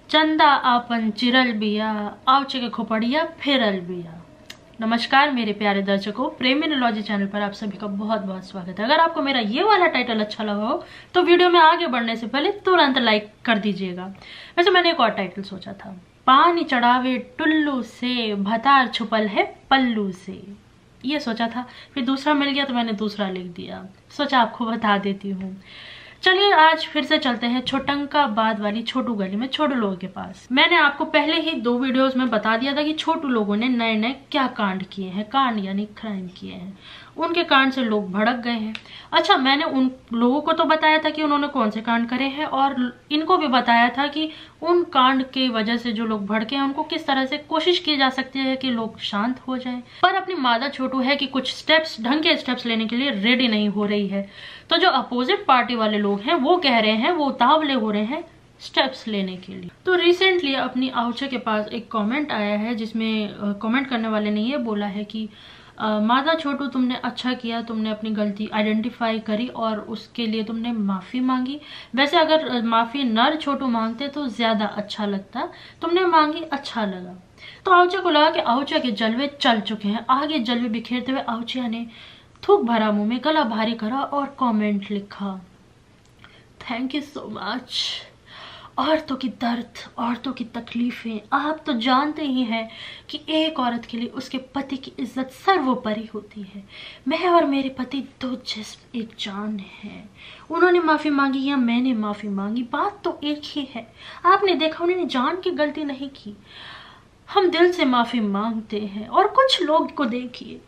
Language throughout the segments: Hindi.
चंदा आपन चिरल बिया आवचे के खोपड़िया फिरल बिया। नमस्कार मेरे प्यारे दर्शकों, प्रेमिनोलॉजी चैनल पर आप सभी का बहुत बहुत स्वागत है। अगर आपको मेरा ये वाला टाइटल अच्छा लगा हो तो वीडियो में आगे बढ़ने से पहले तुरंत लाइक कर दीजिएगा। वैसे मैंने एक और टाइटल सोचा था, पानी चढ़ावे टुल्लू से भतार छुपल है पल्लू से। ये सोचा था, फिर दूसरा मिल गया तो मैंने दूसरा लिख दिया, सोचा आपको बता देती हूँ। चलिए आज फिर से चलते हैं छोटंकाबाद वाली छोटू गली में छोटू लोगों के पास। मैंने आपको पहले ही 2 वीडियोस में बता दिया था कि छोटू लोगों ने नए नए क्या कांड किए हैं, कांड यानी क्राइम किए हैं। उनके कांड से लोग भड़क गए हैं। अच्छा, मैंने उन लोगों को तो बताया था कि उन्होंने कौन से कांड करे हैं, और इनको भी बताया था कि उन कांड की वजह से जो लोग भड़के हैं उनको किस तरह से कोशिश की जा सकती है कि लोग शांत हो जाएं। पर अपनी मादा छोटू है कि कुछ स्टेप्स, ढंग के स्टेप्स लेने के लिए रेडी नहीं हो रही है। तो जो अपोजिट पार्टी वाले लोग हैं वो कह रहे हैं, वो उतावले हो रहे हैं स्टेप्स लेने के लिए। तो रिसेंटली अपनी आउचे के पास एक कमेंट आया है जिसमें कमेंट करने वाले ने ये बोला है कि मादा छोटू तुमने अच्छा किया, तुमने अपनी गलती आइडेंटिफाई करी और उसके लिए तुमने माफी मांगी। वैसे अगर माफी नर छोटू मांगते तो ज्यादा अच्छा लगता, तुमने मांगी, अच्छा लगा। तो आउचा को लगा कि आउचा के जलवे चल चुके हैं। आगे जलवे बिखेरते हुए आउचिया ने थूक भरा मुंह में गला भारी करा और कमेंट लिखा, थैंक यू सो मच। औरतों की दर्द, औरतों की तकलीफें आप तो जानते ही हैं कि एक औरत के लिए उसके पति की इज्जत सर्वोपरि होती है। मैं और मेरे पति 2 जिस्म एक जान है। उन्होंने माफी मांगी या मैंने माफी मांगी, बात तो एक ही है। आपने देखा उन्होंने जान की गलती नहीं की। हम दिल से माफी मांगते हैं। और कुछ लोग को देखिए,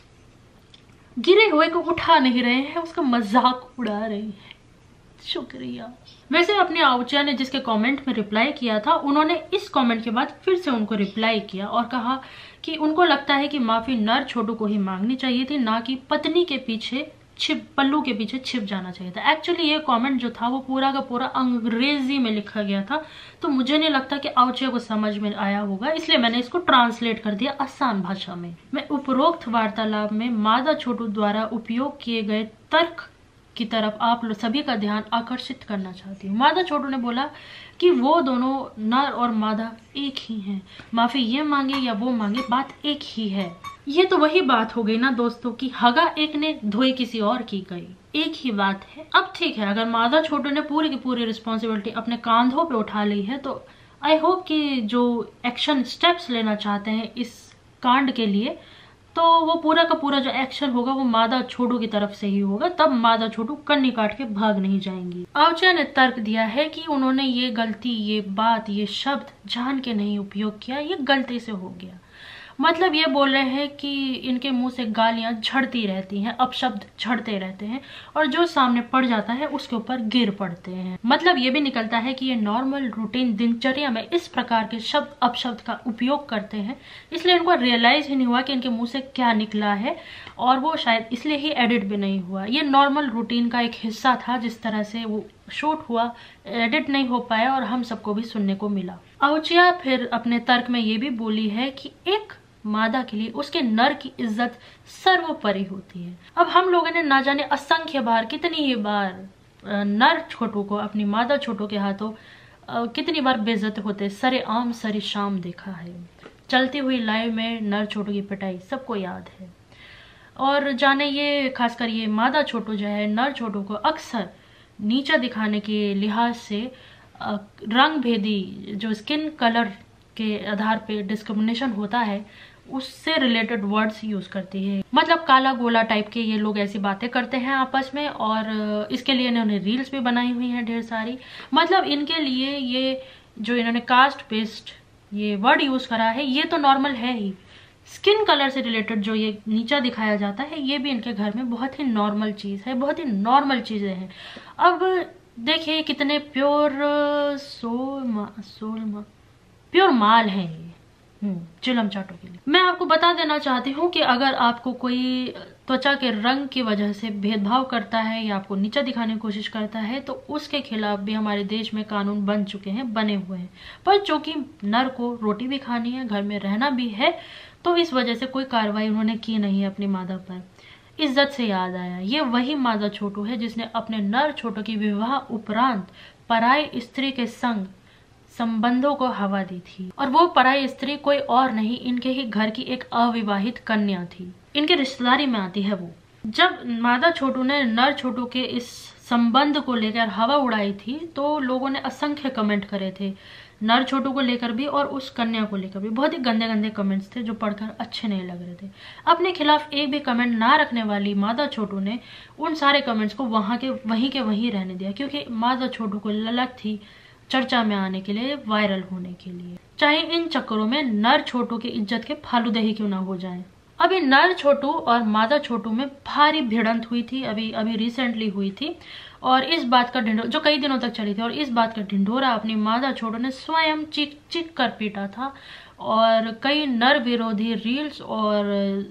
गिरे हुए को उठा नहीं रहे हैं, उसका मजाक उड़ा रहे हैं। शुक्रिया। वैसे अपने आउचिया ने जिसके कमेंट में रिप्लाई किया था, उन्होंने इस कमेंट के बाद फिर से उनको रिप्लाई किया और कहा कि उनको लगता है कि माफी नर छोटू को ही मांगनी चाहिए थी, ना कि पत्नी के पीछे पल्लू के पीछे छिप जाना चाहिए था। एक्चुअली ये कमेंट जो था वो पूरा का पूरा अंग्रेजी में लिखा गया था, तो मुझे नहीं लगता कि आउचिया को समझ में आया होगा, इसलिए मैंने इसको ट्रांसलेट कर दिया आसान भाषा में। मैं उपरोक्त वार्तालाप में मादा छोटू द्वारा उपयोग किए गए तर्क की तरफ आप सभी का ध्यान आकर्षित करना चाहती हूँ। मादा छोटू ने बोला कि वो दोनों नर और मादा एक ही हैं, माफी ये मांगे या वो मांगे, बात एक ही है। ये तो वही बात हो गई ना दोस्तों कि हगा एक ने धोई किसी और की गई, एक ही बात है। अब ठीक है, अगर मादा छोटू ने पूरी की पूरी रिस्पॉन्सिबिलिटी अपने कांधों पे उठा ली है तो आई होप कि जो एक्शन स्टेप्स लेना चाहते हैं इस कांड के लिए, तो वो पूरा का पूरा जो एक्शन होगा वो मादा छोटू की तरफ से ही होगा, तब मादा छोटू कन्नी काट के भाग नहीं जाएंगी। आउचिया ने तर्क दिया है कि उन्होंने ये गलती, ये बात, ये शब्द जान के नहीं उपयोग किया, ये गलती से हो गया। मतलब ये बोल रहे हैं कि इनके मुंह से गालियां झड़ती रहती हैं, अपशब्द झड़ते रहते हैं, और जो सामने पड़ जाता है उसके ऊपर गिर पड़ते हैं। मतलब ये भी निकलता है कि ये नॉर्मल रूटीन दिनचर्या में इस प्रकार के शब्द अपशब्द का उपयोग करते हैं, इसलिए इनको रियलाइज ही नहीं हुआ कि इनके मुंह से क्या निकला है, और वो शायद इसलिए ही एडिट भी नहीं हुआ। ये नॉर्मल रूटीन का एक हिस्सा था, जिस तरह से वो शूट हुआ, एडिट नहीं हो पाया और हम सबको भी सुनने को मिला। आउचिया फिर अपने तर्क में ये भी बोली है कि एक मादा के लिए उसके नर की इज्जत सर्वोपरि होती है। अब हम लोगों ने ना जाने असंख्य बार, कितनी ही बार नर छोटू को अपनी मादा छोटू के हाथों कितनी बार बेइज्जत होते सरेआम सरेशाम देखा है। चलती हुई लाइव में नर छोटू की पिटाई सबको याद है, और जाने ये खासकर ये मादा छोटू जो है नर छोटू को अक्सर नीचा दिखाने के लिहाज से रंग भेदी, जो स्किन कलर के आधार पे डिस्क्रिमिनेशन होता है, उससे रिलेटेड वर्ड्स यूज करती है। मतलब काला गोला टाइप के ये लोग ऐसी बातें करते हैं आपस में, और इसके लिए इन्होंने रील्स भी बनाई हुई हैं ढेर सारी। मतलब इनके लिए ये जो इन्होंने कास्ट पेस्ट ये वर्ड यूज करा है, ये तो नॉर्मल है ही। स्किन कलर से रिलेटेड जो ये नीचा दिखाया जाता है, ये भी इनके घर में बहुत ही नॉर्मल चीज है, बहुत ही नॉर्मल चीजें हैं। अब देखिए कितने प्योर प्योर माल है ये चिलम चाटों के लिए। मैं आपको बता देना चाहती हूँ कि अगर आपको कोई त्वचा के रंग की वजह से भेदभाव करता है या आपको नीचा दिखाने की कोशिश करता है, तो उसके खिलाफ भी हमारे देश में कानून बन चुके हैं, बने हुए हैं। पर चूंकि नर को रोटी भी खानी है, घर में रहना भी है, तो इस वजह से कोई कार्रवाई उन्होंने की नहीं अपनी मादा पर। इज्जत से याद आया, ये वही मादा छोटू है जिसने अपने नर छोटू की विवाह उपरांत पराई स्त्री के संग संबंधों को हवा दी थी। और वो पराई स्त्री कोई और नहीं, इनके ही घर की एक अविवाहित कन्या थी, इनके रिश्तेदारी में आती है वो। जब मादा छोटू ने नर छोटू के इस संबंध को लेकर हवा उड़ाई थी तो लोगों ने असंख्य कमेंट करे थे, नर छोटू को लेकर भी और उस कन्या को लेकर भी। बहुत ही गंदे गंदे कमेंट्स थे जो पढ़कर अच्छे नहीं लग रहे थे। अपने खिलाफ एक भी कमेंट ना रखने वाली मादा छोटू ने उन सारे कमेंट्स को वहीं के वहीं रहने दिया, क्योंकि मादा छोटू को ललक थी चर्चा में आने के लिए, वायरल होने के लिए, चाहे इन चक्करों में नर छोटू की इज्जत के फालूदे ही क्यों ना हो जाए। अभी नर छोटू और मादा छोटू में भारी भिड़ंत हुई थी, अभी रिसेंटली हुई थी, और इस बात का ढिंढोरा जो कई दिनों तक चली थी, और इस बात का ढिंढोरा अपनी मादा छोटू ने स्वयं चीख चीख कर पीटा था। और कई नर विरोधी रील्स और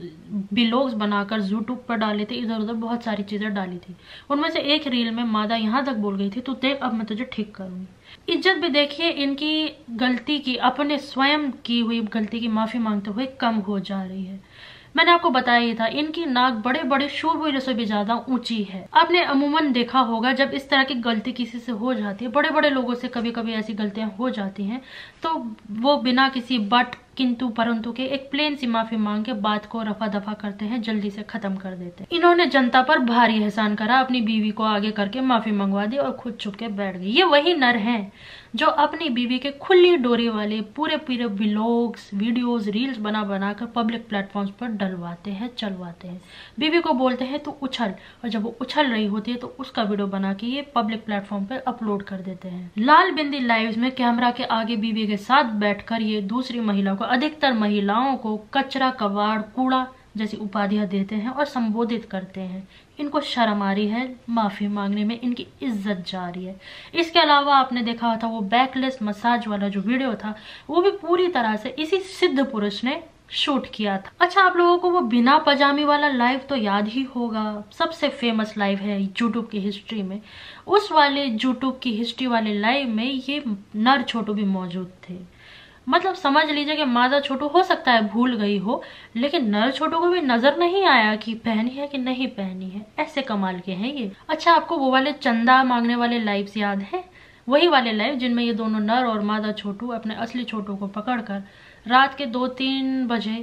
ब्लॉग्स बनाकर यूट्यूब पर डाले थे, इधर उधर बहुत सारी चीजें डाली थी। उनमें से एक रील में मादा यहाँ तक बोल गई थी, तू देख अब मैं तुझे ठीक करूंगी। इज्जत भी देखिए इनकी गलती की, अपने स्वयं की हुई गलती की माफी मांगते हुए कम हो जा रही है। मैंने आपको बताया ही था, इनकी नाक बड़े बड़े शूरवीरों से भी ज्यादा ऊंची है। आपने अमूमन देखा होगा जब इस तरह की गलती किसी से हो जाती है, बड़े बड़े लोगों से कभी कभी ऐसी गलतियां हो जाती हैं, तो वो बिना किसी बट किंतु परंतु के एक प्लेन सी माफी मांग के बात को रफा दफा करते हैं, जल्दी से खत्म कर देते हैं। इन्होंने जनता पर भारी एहसान करा, अपनी बीवी को आगे करके माफी मंगवा दी और खुद छुप के बैठ गई। ये वही नर हैं जो अपनी बीवी के खुली डोरी वाले पूरे पूरे व्लॉग्स, वीडियोस, रील्स बना बनाकर पब्लिक प्लेटफॉर्म्स पर डलवाते हैं, चलवाते हैं। बीवी को बोलते हैं तू उछल, और जब वो उछल रही होती है तो उसका वीडियो बना के ये पब्लिक प्लेटफॉर्म पर अपलोड कर देते हैं। लाल बिंदी लाइव्स में कैमरा के आगे बीवी के साथ बैठकर ये दूसरी महिला को, अधिकतर महिलाओं को कचरा, कबाड़, कूड़ा जैसी उपाधियां देते हैं और संबोधित करते हैं। इनको शर्म आ रही है, माफी मांगने में इनकी इज्जत जा रही है। इसके अलावा आपने देखा था वो बैकलेस मसाज वाला जो वीडियो था, वो भी पूरी तरह से इसी सिद्ध पुरुष ने शूट किया था। अच्छा, आप लोगों को वो बिना पजामी वाला लाइव तो याद ही होगा, सबसे फेमस लाइव है यूट्यूब की हिस्ट्री में। उस वाले यूट्यूब की हिस्ट्री वाले लाइव में ये नर छोटू भी मौजूद थे। मतलब समझ लीजिए कि मादा छोटू हो सकता है भूल गई हो, लेकिन नर छोटू को भी नजर नहीं आया कि पहनी है कि नहीं पहनी है। ऐसे कमाल के हैं ये। अच्छा, आपको वो वाले चंदा मांगने वाले लाइव्स याद है? वही वाले लाइव जिनमें ये दोनों नर और मादा छोटू अपने असली छोटू को पकड़कर रात के 2-3 बजे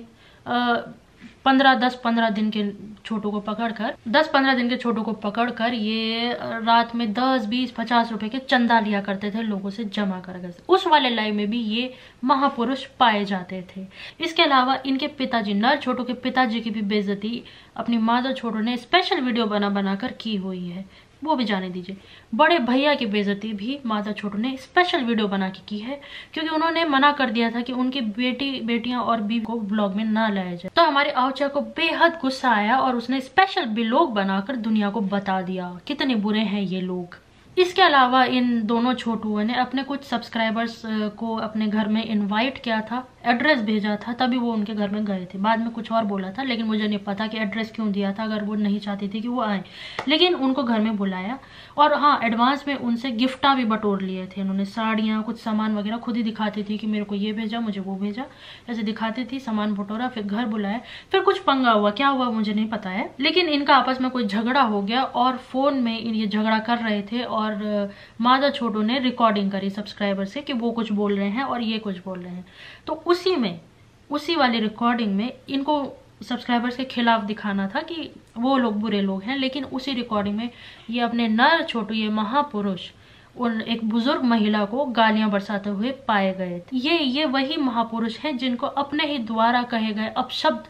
10-15 दिन के छोटू को पकड़कर 10-15 दिन के छोटू को पकड़कर ये रात में 10-20-50 रुपए के चंदा लिया करते थे लोगों से जमा कर। उस वाले लाइव में भी ये महापुरुष पाए जाते थे। इसके अलावा इनके पिताजी, नर छोटू के पिताजी की भी बेइज्जती अपनी मादा छोटू ने स्पेशल वीडियो बना बनाकर की हुई है, वो भी जाने दीजिए। बड़े भैया की बेइज्जती भी मादा छोटू ने स्पेशल वीडियो बना के की है, क्योंकि उन्होंने मना कर दिया था कि उनकी बेटियां और बीवी को ब्लॉग में ना लाया जाए। तो हमारे आवचा को बेहद गुस्सा आया और उसने स्पेशल ब्लॉग बनाकर दुनिया को बता दिया कितने बुरे हैं ये लोग। इसके अलावा इन दोनों छोटुओं ने अपने कुछ सब्सक्राइबर्स को अपने घर में इनवाइट किया था, एड्रेस भेजा था, तभी वो उनके घर में गए थे। बाद में कुछ और बोला था, लेकिन मुझे नहीं पता कि एड्रेस क्यों दिया था, अगर वो नहीं चाहती थी कि वो आए। लेकिन उनको घर में बुलाया और हाँ, एडवांस में उनसे गिफ्टा भी बटोर लिए थे। उन्होंने साड़ियाँ, कुछ सामान वगैरह खुद ही दिखाती थी कि मेरे को ये भेजा, मुझे वो भेजा, ऐसे दिखाती थी। सामान बटोरा, फिर घर बुलाया, फिर कुछ पंगा हुआ, क्या हुआ मुझे नहीं पता है, लेकिन इनका आपस में कोई झगड़ा हो गया और फोन में ये झगड़ा कर रहे थे और मादा छोटू ने रिकॉर्डिंग करी सब्सक्राइबर से कि वो कुछ बोल रहे हैं और ये कुछ बोल रहे हैं। तो उसी वाली रिकॉर्डिंग में इनको सब्सक्राइबर्स के खिलाफ दिखाना था कि वो लोग बुरे लोग हैं, लेकिन उसी रिकॉर्डिंग में ये अपने नर छोटू, ये महापुरुष, उन एक बुजुर्ग महिला को गालियां बरसाते हुए पाए गए थे। ये वही महापुरुष हैं जिनको अपने ही द्वारा कहे गए अपशब्द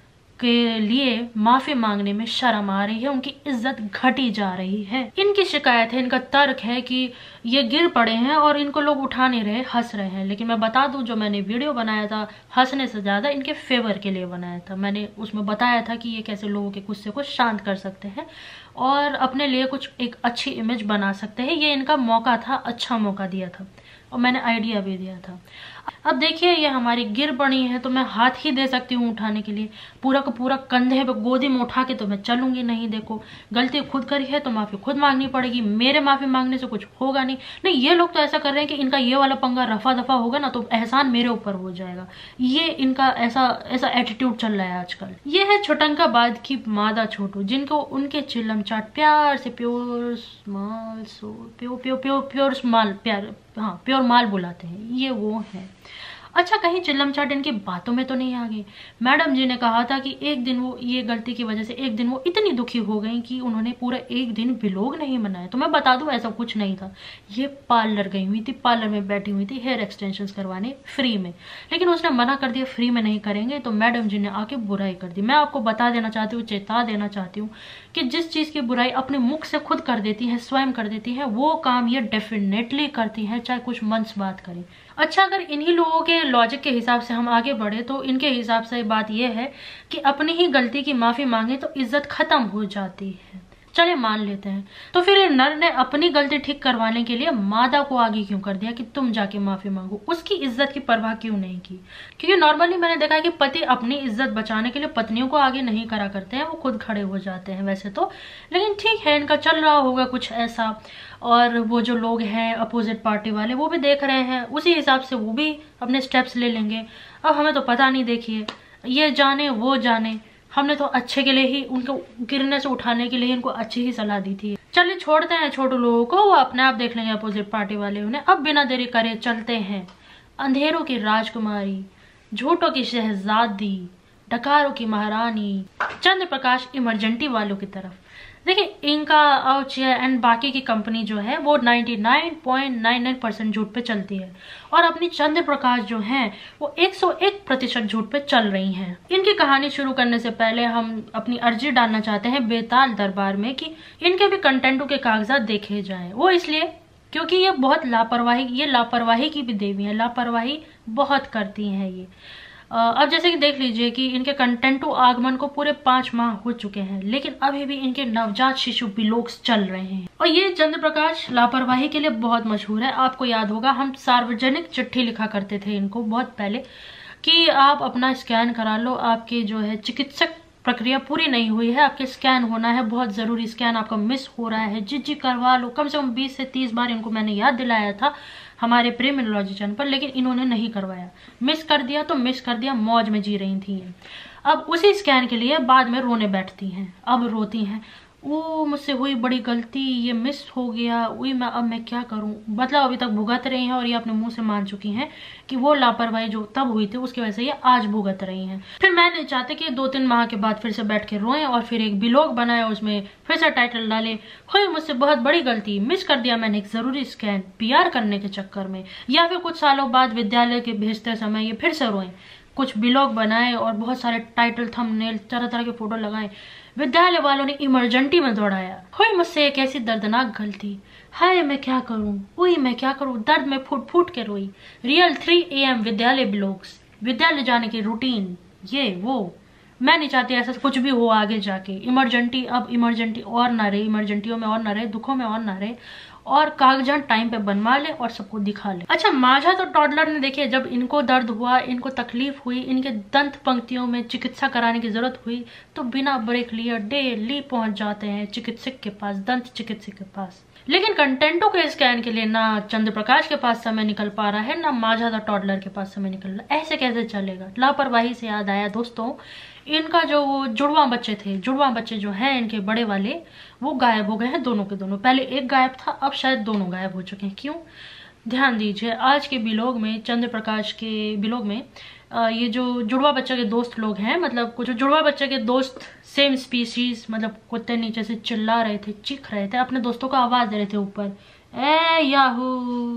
के लिए माफी मांगने में शर्म आ रही है, उनकी इज्जत घटी जा रही है। इनकी शिकायत है, इनका तर्क है कि ये गिर पड़े हैं और इनको लोग उठा नहीं रहे, हंस रहे हैं। लेकिन मैं बता दूं, जो मैंने वीडियो बनाया था हंसने से ज्यादा इनके फेवर के लिए बनाया था। मैंने उसमें बताया था कि ये कैसे लोगों के गुस्से को शांत कर सकते हैं और अपने लिए कुछ एक अच्छी इमेज बना सकते हैं। ये इनका मौका था, अच्छा मौका दिया था और मैंने आइडिया भी दिया था। अब देखिए, ये हमारी गिर पड़ी है तो मैं हाथ ही दे सकती हूँ उठाने के लिए, पूरा का पूरा कंधे पे गोदी में उठा के तो मैं चलूंगी नहीं। देखो, गलती खुद करी है तो माफी खुद मांगनी पड़ेगी, मेरे माफी मांगने से कुछ होगा नहीं। ये लोग तो ऐसा कर रहे हैं कि इनका ये वाला पंगा रफा दफा होगा ना तो एहसान मेरे ऊपर हो जाएगा। ये इनका ऐसा एटीट्यूड चल रहा है आजकल। ये है छोटंकाबाद की मादा छोटू, जिनको उनके चिल्लम चाट प्यार से pure small so pure small प्यार, हाँ प्योर माल बुलाते हैं, ये वो है। अच्छा, कहीं चिल्लम चाट इनकी बातों में तो नहीं आ गई? मैडम जी ने कहा था कि एक दिन वो ये गलती की वजह से एक दिन वो इतनी दुखी हो गई कि उन्होंने पूरा एक दिन व्लॉग नहीं बनाया। तो मैं बता दूं ऐसा कुछ नहीं था, ये पार्लर गई हुई थी, पार्लर में बैठी हुई थी हेयर एक्सटेंशन करवाने फ्री में, लेकिन उसने मना कर दिया फ्री में नहीं करेंगे, तो मैडम जी ने आके बुराई कर दी। मैं आपको बता देना चाहती हूँ, चेता देना चाहती हूँ कि जिस चीज की बुराई अपने मुख से खुद कर देती है, स्वयं कर देती है, वो काम ये डेफिनेटली करती है, चाहे कुछ मंथ्स बात करें। अच्छा, अगर इन्हीं लोगों के लॉजिक के हिसाब से हम आगे बढ़े तो इनके हिसाब से बात यह है कि अपनी ही गलती की माफी मांगे तो इज्जत खत्म हो जाती है। चले मान लेते हैं, तो फिर नर ने अपनी गलती ठीक करवाने के लिए मादा को आगे क्यों कर दिया कि तुम जाके माफी मांगो? उसकी इज्जत की परवाह क्यों नहीं की? क्योंकि नॉर्मली मैंने देखा है कि पति अपनी इज्जत बचाने के लिए पत्नियों को आगे नहीं करा करते हैं, वो खुद खड़े हो जाते हैं वैसे तो, लेकिन ठीक है, इनका चल रहा होगा कुछ ऐसा। और वो जो लोग हैं अपोजिट पार्टी वाले, वो भी देख रहे हैं, उसी हिसाब से वो भी अपने स्टेप्स ले लेंगे। अब हमें तो पता नहीं, देखिए ये जाने वो जाने, हमने तो अच्छे के लिए ही, उनको गिरने से उठाने के लिए इनको अच्छी ही सलाह दी थी। चलिए छोड़ते हैं छोटे लोगों को, वो अपने आप देख लेंगे अपोजिट पार्टी वाले उन्हें। अब बिना देरी करे चलते हैं अंधेरों की राजकुमारी, झूठों की शहजादी, डकारों की महारानी चंद्र प्रकाश इमरजेंटी वालों की तरफ। देखिए, इनका आउचिया एंड बाकी की कंपनी जो है वो 99.99% झूठ पे चलती है, और अपनी चंद्र प्रकाश जो है वो 101% झूठ पे चल रही हैं। इनकी कहानी शुरू करने से पहले हम अपनी अर्जी डालना चाहते हैं बेताल दरबार में कि इनके भी कंटेंटों के कागजात देखे जाएं। वो इसलिए क्योंकि ये बहुत लापरवाही की भी देवी है, लापरवाही बहुत करती हैं ये। अब जैसे कि देख लीजिए कि इनके कंटेंटो आगमन को पूरे 5 माह हो चुके हैं, लेकिन अभी भी इनके नवजात शिशु व्लॉग्स चल रहे हैं। और ये चंद्र प्रकाश लापरवाही के लिए बहुत मशहूर है। आपको याद होगा हम सार्वजनिक चिट्ठी लिखा करते थे इनको बहुत पहले कि आप अपना स्कैन करा लो, आपके जो है चिकित्सक प्रक्रिया पूरी नहीं हुई है, आपके स्कैन होना है, बहुत जरूरी स्कैन आपका मिस हो रहा है, जी करवा लो। कम से कम 20 से 30 बार इनको मैंने याद दिलाया था हमारे प्रेमिनोलॉजी चैनल पर, लेकिन इन्होंने नहीं करवाया, मिस कर दिया तो मिस कर दिया, मौज में जी रही थी। अब उसी स्कैन के लिए बाद में रोने बैठती हैं, अब रोती हैं, वो मुझसे हुई बड़ी गलती, ये मिस हो गया, वही अब मैं क्या करूं। मतलब अभी तक भुगत रही हैं, और ये अपने मुंह से मान चुकी हैं कि वो लापरवाही जो तब हुई थी उसकी वजह से ये आज भुगत रही हैं। फिर मैं नहीं चाहती कि 2-3 माह के बाद फिर से बैठ के रोएं और फिर एक व्लॉग बनाए, उसमें फिर से टाइटल डाले हुई मुझसे बहुत बड़ी गलती, मिस कर दिया मैंने एक जरूरी स्कैन PR करने के चक्कर में, या फिर कुछ सालों बाद विद्यालय के भेजते समय ये फिर से रोएं, कुछ व्लॉग बनाए और बहुत सारे टाइटल थंबनेल तरह तरह के फोटो लगाए। विद्यालय वालों ने इमरजेंसी में दौड़ाया, हुई मुझसे एक ऐसी दर्दनाक गलती, हाय मैं क्या करूं, उई मैं क्या करूं, दर्द में फूट फूट के रोई। रियल 3 AM विद्यालय ब्लॉग्स, विद्यालय जाने की रूटीन, ये वो। मैं नहीं चाहती ऐसा कुछ भी हो आगे जाके। इमरजेंसी अब इमरजेंसी और ना रहे, इमरजेंसियों में और ना रहे, दुखों में और ना रहे, और कागजात टाइम पे बनवा ले और सबको दिखा ले। अच्छा, माझा तो टॉडलर ने देखिए, जब इनको दर्द हुआ, इनको तकलीफ हुई, इनके दंत पंक्तियों में चिकित्सा कराने की जरूरत हुई, तो बिना ब्रेक लिए डेली पहुंच जाते हैं चिकित्सक के पास, दंत चिकित्सक के पास। लेकिन कंटेंटों के स्कैन के लिए ना चंद्र प्रकाश के पास समय निकल पा रहा है, ना माझा द टॉडलर के पास समय निकल रहा है। ऐसे कैसे चलेगा? लापरवाही से याद आया दोस्तों, इनका जो वो जुड़वा बच्चे थे, जुड़वा बच्चे जो हैं इनके बड़े वाले, वो गायब हो गए हैं, दोनों के दोनों। पहले एक गायब था, अब शायद दोनों गायब हो चुके हैं। क्यों? ध्यान दीजिए, आज के व्लॉग में, चंद्र प्रकाश के व्लॉग में, ये जो जुड़वा बच्चे के दोस्त लोग हैं, मतलब कुछ जुड़वा बच्चे के दोस्त सेम स्पीशीज, मतलब कुत्ते नीचे से चिल्ला रहे थे, चीख रहे थे, अपने दोस्तों को आवाज दे रहे थे ऊपर, ए याहू,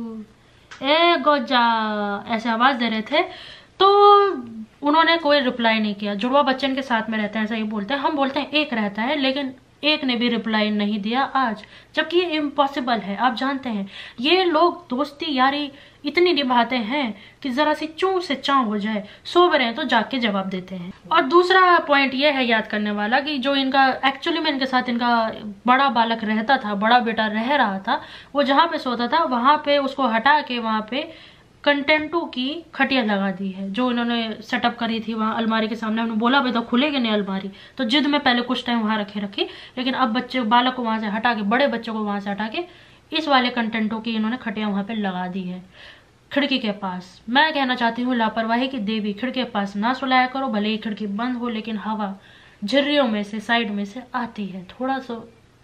ए गोजा, ऐसे आवाज दे रहे थे। तो उन्होंने कोई रिप्लाई नहीं किया। जुड़वा बच्चे के साथ में रहते हैं, ऐसा ही बोलते हैं, हम बोलते हैं एक रहता है, लेकिन एक ने भी रिप्लाई नहीं दिया आज, जबकि ये इम्पॉसिबल है। आप जानते हैं ये लोग दोस्ती यारी इतनी निभाते हैं कि जरा सी चूं से चां हो जाए, सो रहे हैं तो जाके जवाब देते हैं। और दूसरा पॉइंट ये है याद करने वाला कि जो इनका एक्चुअली में इनके साथ इनका बड़ा बालक रहता था, बड़ा बेटा रह रहा था, वो जहाँ पे सोता था वहां पे उसको हटा के वहां पे कंटेंटो की खटिया लगा दी है, जो इन्होंने सेटअप करी थी वहां अलमारी के सामने। उन्होंने बोला भी तो खुलेगी नहीं अलमारी, तो जिद में पहले कुछ टाइम वहां रखी, लेकिन अब बच्चे बालक को वहां से हटा के, बड़े बच्चों को वहां से हटा के, इस वाले कंटेंटो की इन्होंने खटिया वहां पे लगा दी है खिड़की के पास। मैं कहना चाहती हूँ लापरवाही की देवी, खिड़की के पास ना सुलाया करो, भले ही खिड़की बंद हो, लेकिन हवा झिर्रियों में से, साइड में से आती है,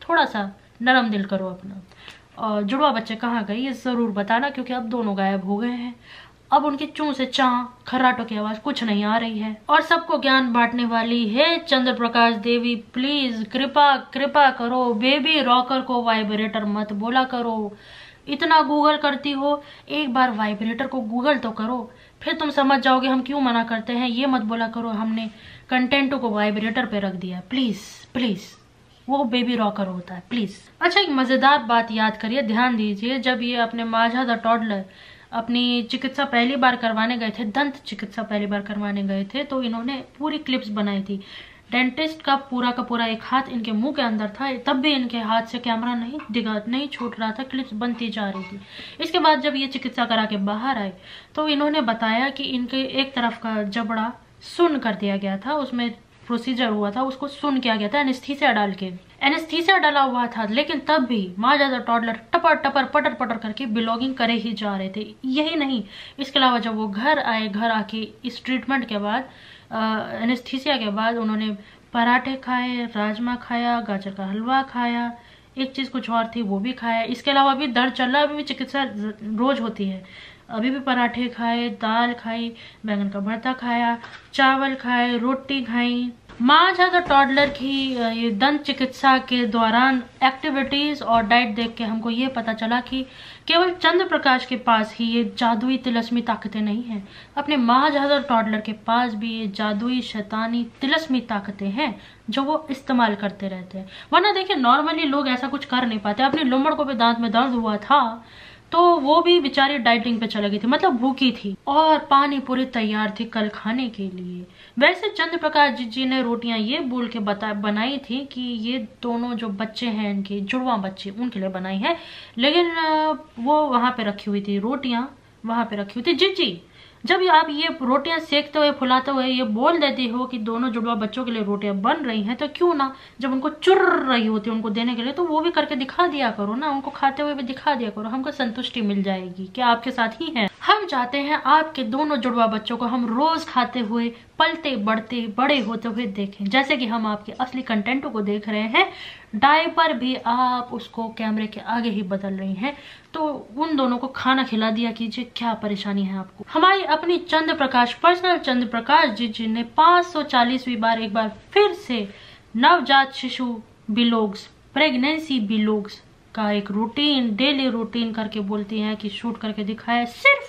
थोड़ा सा नरम दिल करो अपना। और जुड़वा बच्चे कहाँ गए ये ज़रूर बताना, क्योंकि अब दोनों गायब हो गए हैं। अब उनकी चूं से चां खर्राटों की आवाज कुछ नहीं आ रही है। और सबको ज्ञान बांटने वाली है चंद्र प्रकाश देवी, प्लीज कृपा कृपा करो, बेबी रॉकर को वाइब्रेटर मत बोला करो। इतना गूगल करती हो, एक बार वाइब्रेटर को गूगल तो करो, फिर तुम समझ जाओगे हम क्यों मना करते हैं। ये मत बोला करो हमने कंटेंटों को वाइब्रेटर पे रख दिया, प्लीज प्लीज, वो बेबी रॉकर होता है प्लीज। अच्छा, एक मजेदार बात याद करिए, ध्यान दीजिए। जब ये अपने माझा द टॉडलर अपनी चिकित्सा पहली बार करवाने गए थे, दंत चिकित्सा पहली बार करवाने गए थे, तो इन्होंने पूरी क्लिप्स बनाई थी। डेंटिस्ट का पूरा एक हाथ इनके मुंह के अंदर था, तब भी इनके हाथ से कैमरा नहीं छूट रहा था, क्लिप्स बनती जा रही थी। इसके बाद जब ये चिकित्सा करा के बाहर आए तो इन्होंने बताया कि इनके एक तरफ का जबड़ा सुन्न कर दिया गया था, उसमें प्रोसीजर हुआ था, उसको सुन्न किया गया था एनेस्थीसिया डाल के। एनेस्थीसिया डाला हुआ था, लेकिन तब भी माझा द टॉडलर टपर टपर पटर पटर करके बिलोगिंग करे ही जा रहे थे। यही नहीं, इसके अलावा जब वो घर आए, घर आके इस ट्रीटमेंट के बाद, एनेस्थीसिया के बाद, उन्होंने पराठे खाए, राजमा खाया, गाजर का हलवा खाया, एक चीज कुछ और थी वो भी खाया। इसके अलावा भी दर्द चल रहा है, अभी भी चिकित्सा रोज होती है, अभी भी पराठे खाए, दाल खाई, बैंगन का भरता खाया, चावल खाए, रोटी खाई। माझा द टॉडलर की ये दंत चिकित्सा के दौरान एक्टिविटीज और डाइट देख के हमको ये पता चला कि केवल चंद्र प्रकाश के पास ही ये जादुई तिलस्मी ताकतें नहीं हैं, अपने माझा द टॉडलर के पास भी ये जादुई शैतानी तिलस्मी ताकतें हैं जो वो इस्तेमाल करते रहते हैं। वरना देखिए नॉर्मली लोग ऐसा कुछ कर नहीं पाते। अपनी लुम्बड़ को भी दांत में दर्द हुआ था तो वो भी बेचारी डाइटिंग पे चली गई थी, मतलब भूखी थी, और पानी पूरी तैयार थी कल खाने के लिए। वैसे चंद्र प्रकाश जी ने रोटियां ये बोल के बनाई थी कि ये दोनों जो बच्चे हैं इनके जुड़वा बच्चे, उनके लिए बनाई है, लेकिन वो वहां पे रखी हुई थी, रोटियां वहां पे रखी हुई थी। जी जब आप ये रोटियां सेकते हुए फुलाते हुए ये बोल देती हो कि दोनों जुड़वा बच्चों के लिए रोटियां बन रही हैं, तो क्यों ना जब उनको चुर रही होती है उनको देने के लिए, तो वो भी करके दिखा दिया करो ना, उनको खाते हुए भी दिखा दिया करो, हमको संतुष्टि मिल जाएगी कि आपके साथ ही हैं। हम चाहते हैं आपके दोनों जुड़वा बच्चों को हम रोज खाते हुए, पलते बढ़ते बड़े होते हुए देखें, जैसे कि हम आपके असली कंटेंटों को देख रहे हैं। डायपर भी आप उसको कैमरे के आगे ही बदल रही हैं, तो उन दोनों को खाना खिला दिया कीजिए, क्या परेशानी है आपको। हमारी अपनी चंद्र प्रकाश पर्सनल चंद्र प्रकाश जी ने 540वीं बार एक बार फिर से नवजात शिशु बिलोग्स, प्रेगनेंसी बिलोग्स का एक रूटीन, डेली रूटीन करके बोलती हैं कि शूट करके दिखाया,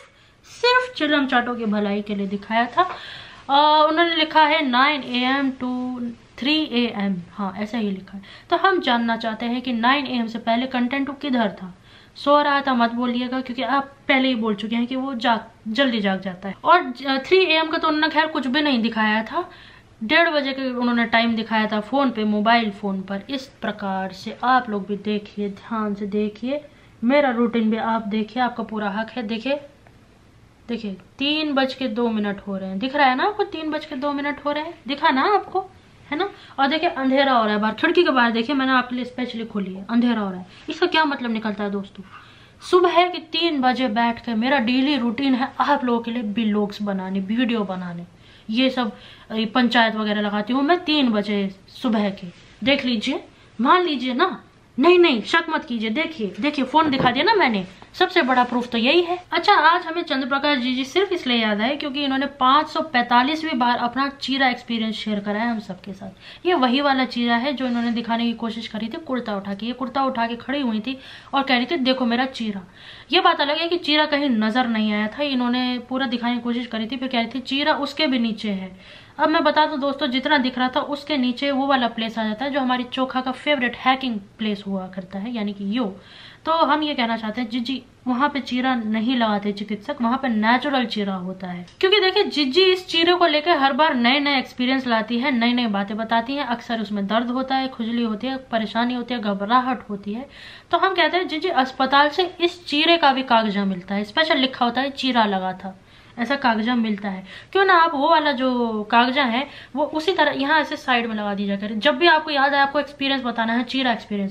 सिर्फ चिलम चाटों की भलाई के लिए दिखाया था। उन्होंने लिखा है 9 AM to 3 AM, हाँ ऐसा ही लिखा है। तो हम जानना चाहते हैं कि 9 AM से पहले कंटेंट किधर था, सो रहा था मत बोलिएगा, क्योंकि आप पहले ही बोल चुके हैं कि वो जल्दी जाग जाता है। और 3 AM का तो उन्होंने खैर कुछ भी नहीं दिखाया था, 1:30 बजे के उन्होंने टाइम दिखाया था फोन पे, मोबाइल फोन पर। इस प्रकार से आप लोग भी देखिए, ध्यान से देखिए, मेरा रूटीन भी आप देखिए, आपका पूरा हक है। देखिए 3:02 हो रहे हैं, दिख रहा है ना आपको, 3:02 हो रहे हैं, दिखा ना आपको, है ना। और देखिए अंधेरा हो रहा है बाहर, खिड़की के बाहर देखिए, मैंने आपके लिए स्पेशली खोली है, अंधेरा हो रहा है। इसका क्या मतलब निकलता है दोस्तों, सुबह के 3 बजे बैठ के मेरा डेली रूटीन है आप लोगों के लिए बिलोग्स बनाने, वीडियो बनाने, ये सब पंचायत वगैरह लगाती हूँ मैं 3 बजे सुबह के। देख लीजिए, मान लीजिए ना, नहीं शक मत कीजिए, देखिए फोन दिखा दिया ना मैंने, सबसे बड़ा प्रूफ तो यही है। अच्छा, आज हमें चंद्र प्रकाश जी सिर्फ इसलिए याद आए क्योंकि इन्होंने 545वीं बार अपना चीरा एक्सपीरियंस शेयर करा है हम सबके साथ। ये वही वाला चीरा है जो इन्होंने दिखाने की कोशिश करी थी कुर्ता उठा के। ये कुर्ता उठा के खड़ी हुई थी और कह रही थी देखो मेरा चीरा। ये बात अलग है कि चीरा कहीं नजर नहीं आया था, इन्होंने पूरा दिखाने की कोशिश करी थी, फिर कह रही थी चीरा उसके भी नीचे है। अब मैं बता दूं दोस्तों, जितना दिख रहा था उसके नीचे वो वाला प्लेस आ जाता है जो हमारी चोखा का फेवरेट हैकिंग प्लेस हुआ करता है, यानी कि यो। तो हम ये कहना चाहते हैं जिज्जी वहां पे चीरा नहीं लगाते चिकित्सक, वहां पे नेचुरल चीरा होता है। क्योंकि देखिए जिज्जी इस चीरे को लेकर हर बार नए एक्सपीरियंस लाती है, नई बातें बताती है। अक्सर उसमें दर्द होता है, खुजली होती है, परेशानी होती है, घबराहट होती है। तो हम कहते हैं जिज्जी अस्पताल से इस चीरे का भी कागजा मिलता है, स्पेशल लिखा होता है चीरा लगा था, ऐसा कागजा मिलता है। क्यों ना आप वो वाला जो कागजा है वो उसी तरह यहाँ ऐसे साइड में लगा दीजिए करें। जब भी आपको याद है आपको एक्सपीरियंस बताना है, चीरा एक्सपीरियंस,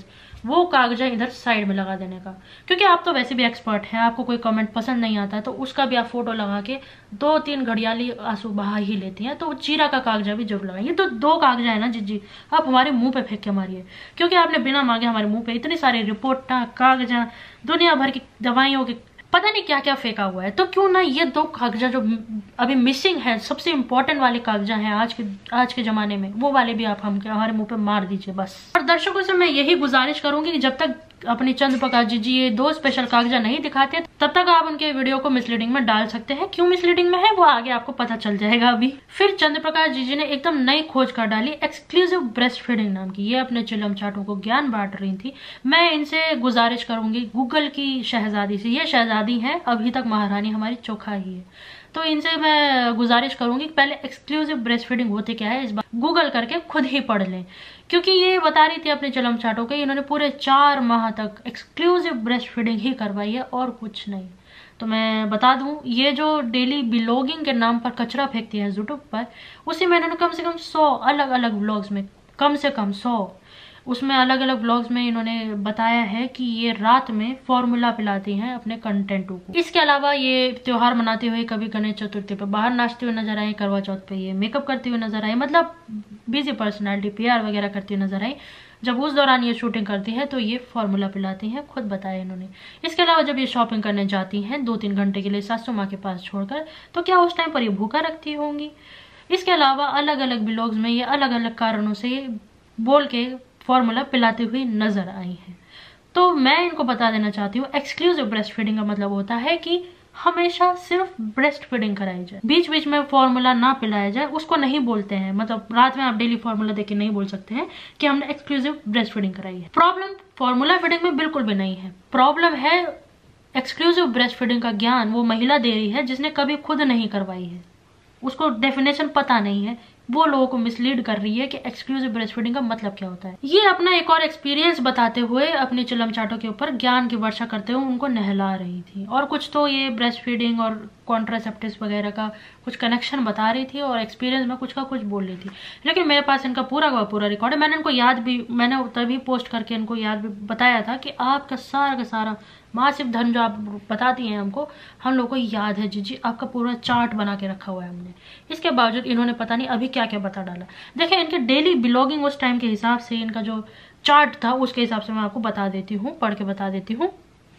वो कागजा इधर साइड में लगा देने का, क्योंकि आप तो वैसे भी एक्सपर्ट हैं, आपको कोई कमेंट पसंद नहीं आता तो उसका भी आप फोटो लगा के 2-3 घड़ियाली आंसू बहा ही लेती हैं, तो चीरा का कागजा भी जरूर लगाइए। तो 2 कागजा है ना जीजी, आप हमारे मुंह पे फेंक के मारिए, क्योंकि आपने बिना मांगे हमारे मुंह पे इतनी सारी रिपोर्टा, कागजा, दुनिया भर की दवाइयों के पता नहीं क्या क्या फेंका हुआ है। तो क्यों ना ये 2 कागजा जो अभी मिसिंग है, सबसे इंपॉर्टेंट वाले कागजा हैं आज के जमाने में, वो वाले भी आप हमारे मुंह पे मार दीजिए बस। और दर्शकों से मैं यही गुजारिश करूंगी कि जब तक अपनी चंद्रप्रकाश जी ये 2 स्पेशल कागजा नहीं दिखाते तब तक आप उनके वीडियो को मिसलीडिंग में डाल सकते हैं। क्यों मिसलीडिंग में है वो आगे आपको पता चल जाएगा अभी। फिर चंद्रप्रकाश जी ने एकदम नई खोज कर डाली, एक्सक्लूसिव ब्रेस्ट फीडिंग नाम की। ये अपने चिलम चाटों को ज्ञान बांट रही थी। मैं इनसे गुजारिश करूंगी, गूगल की शहजादी से, ये शहजादी है, अभी तक महारानी हमारी चोखा ही है, तो इनसे मैं गुजारिश करूंगी पहले एक्सक्लूसिव ब्रेस्ट फीडिंग होते क्या है इस बार गूगल करके खुद ही पढ़ लें, क्योंकि ये बता रही थी अपने चलम चाटों के, इन्होंने पूरे 4 माह तक एक्सक्लूसिव ब्रेस्ट फीडिंग ही करवाई है और कुछ नहीं। तो मैं बता दूं, ये जो डेली ब्लॉगिंग के नाम पर कचरा फेंकती है यूट्यूब पर, उसी में इन्होंने कम से कम 100 अलग अलग व्लॉग्स में, कम से कम 100 उसमें अलग अलग व्लॉग्स में इन्होंने बताया है कि ये रात में फॉर्मूला पिलाती हैं अपने कंटेंटों को। इसके अलावा ये त्योहार मनाते हुए कभी गणेश चतुर्थी पे बाहर नाचते हुए नजर आई, करवा चौथ पे ये मेकअप करती हुई नजर आई, मतलब बिजी पर्सनैलिटी, PR वगैरह करती हुई नजर आई। जब उस दौरान ये शूटिंग करती है तो ये फॉर्मूला पिलाती हैं, खुद बताया इन्होंने। इसके अलावा जब ये शॉपिंग करने जाती हैं 2-3 घंटे के लिए सासू माँ के पास छोड़कर, तो क्या उस टाइम पर ये भूखा रखती होंगी। इसके अलावा अलग अलग ब्लॉग्स में ये अलग अलग कारणों से बोल के फॉर्मूला पिलाती हुई नजर आई है। तो मैं इनको बता देना चाहती हूँ, एक्सक्लूसिव ब्रेस्ट फीडिंग का मतलब होता है कि हमेशा सिर्फ ब्रेस्ट फीडिंग कराई जाए, बीच बीच में फॉर्मूला ना पिलाया जाए, उसको नहीं बोलते हैं। मतलब रात में आप डेली फॉर्मूला देके नहीं बोल सकते हैं कि हमने एक्सक्लूसिव ब्रेस्ट फीडिंग कराई है। प्रॉब्लम फॉर्मूला फीडिंग में बिल्कुल भी नहीं है, प्रॉब्लम है एक्सक्लूसिव ब्रेस्ट फीडिंग का ज्ञान वो महिला दे रही है जिसने कभी खुद नहीं करवाई है, उसको डेफिनेशन पता नहीं है, वो लोगों को मिसलीड कर रही है कि एक्सक्लूसिव ब्रेस्ट फीडिंग का मतलब क्या होता है। ये अपना एक और एक्सपीरियंस बताते हुए अपनी चिलम चाटों के ऊपर ज्ञान की वर्षा करते हुए उनको नहला रही थी, और कुछ तो ये ब्रेस्ट फीडिंग और कॉन्ट्रासेप्टिव्स वगैरह का कुछ कनेक्शन बता रही थी और एक्सपीरियंस में कुछ का कुछ बोल रही थी। लेकिन मेरे पास इनका पूरा का पूरा रिकॉर्ड है, मैंने इनको याद भी, मैंने तभी पोस्ट करके इनको याद भी बताया था कि आपका सारा का सारा मासिव धर्म जो आप बताती हैं हमको, हम लोग को याद है जीजी, आपका पूरा चार्ट बना के रखा हुआ है हमने। इसके बावजूद इन्होंने पता नहीं अभी क्या क्या बता डाला। देखिए इनके डेली ब्लॉगिंग उस टाइम के हिसाब से, इनका जो चार्ट था उसके हिसाब से मैं आपको बता देती हूँ, पढ़ के बता देती हूँ।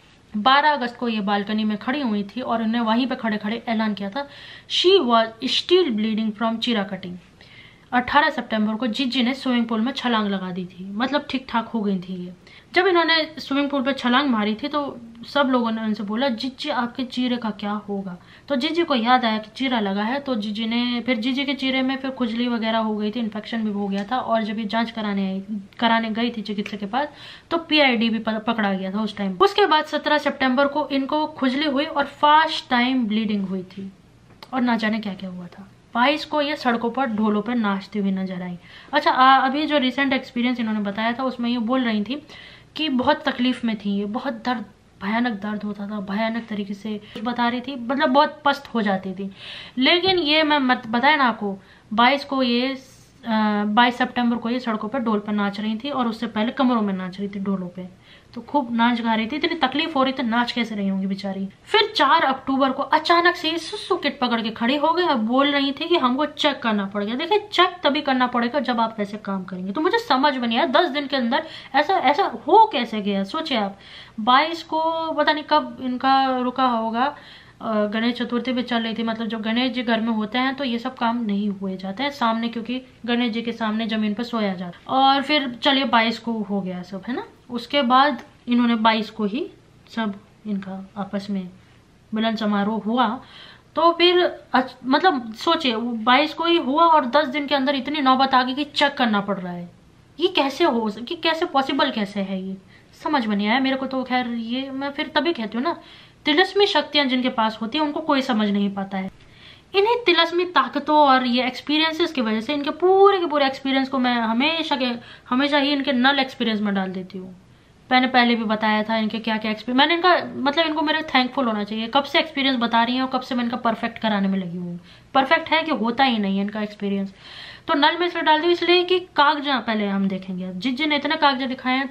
12 अगस्त को ये बालकनी में खड़ी हुई थी और इन्हें वहीं पे खड़े खड़े ऐलान किया था, she was still bleeding from चीरा कटिंग। 18 सितंबर को जीजी ने स्विमिंग पूल में छलांग लगा दी थी, मतलब ठीक ठाक हो गई थी ये। जब इन्होंने स्विमिंग पूल पे छलांग मारी थी तो सब लोगों ने उनसे बोला, जीजी आपके चीरे का क्या होगा। तो जीजी को याद आया कि चीरा लगा है, तो जीजी के चीरे में फिर खुजली वगैरह हो गई थी, इन्फेक्शन भी हो गया था, और जब ये जांच कराने गई थी चिकित्सक के पास तो PID भी पकड़ा गया था उस टाइम। उसके बाद 17 सितंबर को इनको खुजली हुई और फास्ट टाइम ब्लीडिंग हुई थी, और ना जाने क्या क्या हुआ था। 22 को ये सड़कों पर ढोलों पर नाचती हुई नजर आई। अच्छा, अभी जो रिसेंट एक्सपीरियंस इन्होंने बताया था उसमें ये बोल रही थी कि बहुत तकलीफ में थी ये, बहुत दर्द, भयानक दर्द होता था, भयानक तरीके से बता रही थी, मतलब बहुत पस्त हो जाती थी। लेकिन ये मैं बताया ना आपको, 22 सितंबर को ये सड़कों पर ढोल पर नाच रही थी, और उससे पहले कमरों में नाच रही थी ढोलों पे, तो खूब नाच गा रही थी। इतनी तकलीफ हो रही थी, नाच कैसे रही होंगी बेचारी। फिर 4 अक्टूबर को अचानक से सुसु किट पकड़ के खड़ी हो गई और बोल रही थी कि हमको चेक करना पड़ गया। देखिए चेक तभी करना पड़ेगा जब आप वैसे काम करेंगे। तो मुझे समझ में नहीं आया 10 दिन के अंदर ऐसा हो कैसे गया। सोचिए आप, 22 को पता नहीं कब इनका रुका होगा, गणेश चतुर्थी भी चल रही थी, मतलब जब गणेश जी घर में होते हैं तो ये सब काम नहीं हुए जाते हैं सामने, क्योंकि गणेश जी के सामने जमीन पर सोया जाता है। और फिर चलिए 22 को हो गया सब, है ना। उसके बाद इन्होंने 22 को ही सब इनका आपस में मिलन समारोह हुआ। तो फिर मतलब सोचिए 22 को ही हुआ और 10 दिन के अंदर इतनी नौबत आ गई कि चेक करना पड़ रहा है। ये कैसे हो, कि कैसे पॉसिबल कैसे है, ये समझ में नहीं आया मेरे को। तो खैर ये मैं फिर तभी कहती हूँ ना, तिलस्मी शक्तियां जिनके पास होती है उनको कोई समझ नहीं पाता है। इन्हीं तिलस्मी ताकतों और ये एक्सपीरियंसेस की वजह से इनके पूरे के पूरे एक्सपीरियंस को मैं हमेशा ही इनके नल एक्सपीरियंस में डाल देती हूँ। मैंने पहले भी बताया था इनके क्या क्या एक्सपीरियंस, मैंने इनका मतलब इनको मेरे थैंकफुल होना चाहिए, कब से एक्सपीरियंस बता रही हैं और कब से मैं इनका परफेक्ट कराने में लगी हूँ। परफेक्ट है कि होता ही नहीं है इनका एक्सपीरियंस। तो नल में इसलिए डाल दी, इसलिए कि कागजा पहले हम देखेंगे। जिस ने इतने कागजा दिखाए हैं तो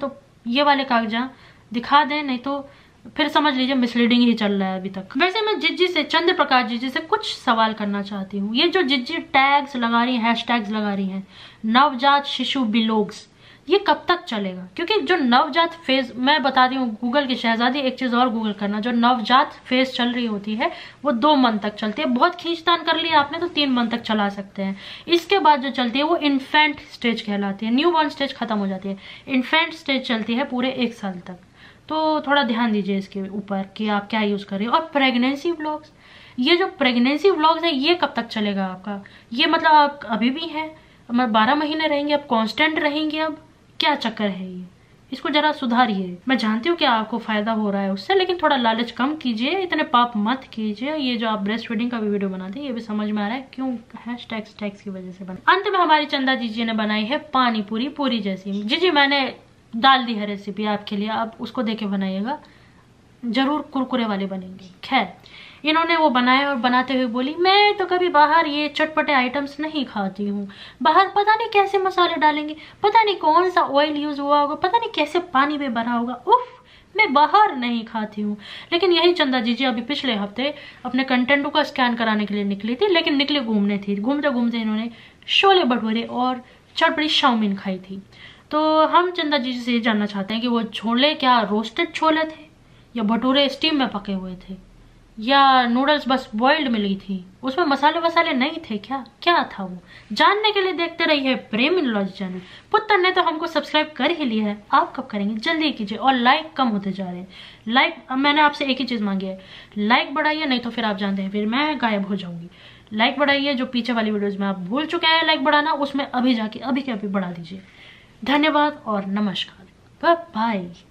ये वाले कागजात दिखा दें, नहीं तो फिर समझ लीजिए मिसलीडिंग ही चल रहा है अभी तक। वैसे मैं जिज्जी से, चंद्र प्रकाश जिज्जी से कुछ सवाल करना चाहती हूँ। ये जो जिज्जी टैग्स लगा रही है, हैशटैग्स लगा रही हैं, नवजात शिशु बिलोग्स, ये कब तक चलेगा? क्योंकि जो नवजात फेज, मैं बता रही हूँ गूगल की शहजादी, एक चीज और गूगल करना, जो नवजात फेज चल रही होती है वो 2 मंथ तक चलती है। बहुत खींचतान कर लिया आपने तो 3 मंथ तक चला सकते हैं। इसके बाद जो चलती है वो इन्फेंट स्टेज कहलाती है। न्यू बॉर्न स्टेज खत्म हो जाती है, इन्फेंट स्टेज चलती है पूरे 1 साल तक। तो थोड़ा ध्यान दीजिए इसके ऊपर कि आप क्या यूज कर रहे हो। और प्रेगनेंसी व्लॉग्स, ये जो प्रेगनेंसी व्लॉग्स है ये कब तक चलेगा आपका? ये मतलब आप अभी भी है, 12 महीने रहेंगे, अब कांस्टेंट रहेंगे, अब क्या चक्कर है ये? इसको जरा सुधारिए। मैं जानती हूँ कि आपको फायदा हो रहा है उससे, लेकिन थोड़ा लालच कम कीजिए, इतने पाप मत कीजिए। ये जो आप ब्रेस्ट फीडिंग का भी वीडियो बनाते हैं ये भी समझ में आ रहा है क्यों हैशटैग्स की वजह से बना। अंत में हमारी चंदा जीजी ने बनाई है पानी पूरी, पूरी जैसी। जीजी मैंने डाल दी है रेसिपी आपके लिए, आप उसको देके बनाइएगा, जरूर कुरकुरे वाले बनेंगे। खैर, इन्होंने वो बनाया और बनाते हुए बोली, मैं तो कभी बाहर ये चटपटे आइटम्स नहीं खाती हूँ, बाहर पता नहीं कैसे मसाले डालेंगे, पता नहीं कौन सा ऑयल यूज हुआ होगा, पता नहीं कैसे पानी में भरा होगा, उफ, मैं बाहर नहीं खाती हूँ। लेकिन यही चंदा जीजी अभी पिछले हफ्ते अपने कंटेंट को स्कैन कराने के लिए निकली थी, लेकिन निकले घूमने थी। घूमते घूमते इन्होंने छोले भटूरे और चटपटी चाउमीन खाई थी। तो हम चंदा जीजी से ये जानना चाहते हैं कि वो छोले क्या रोस्टेड छोले थे, या भटूरे स्टीम में पके हुए थे, या नूडल्स बस बॉइल्ड मिली थी, उसमें मसाले वसाले नहीं थे क्या? क्या था वो? जानने के लिए देखते रहिए प्रेमिनोलॉजी चैनल। पुत्र ने तो हमको सब्सक्राइब कर ही लिया है, आप कब करेंगे? जल्दी कीजिए। और लाइक कम होते जा रहे हैं। लाइक, अब मैंने आपसे एक ही चीज मांगी है, लाइक बढ़ाइए, नहीं तो फिर आप जानते हैं फिर मैं गायब हो जाऊंगी। लाइक बढ़ाइए, जो पीछे वाली वीडियोज में आप भूल चुके हैं लाइक बढ़ाना, उसमें अभी जाके अभी के अभी बढ़ा दीजिए। धन्यवाद और नमस्कार, बाय बाय।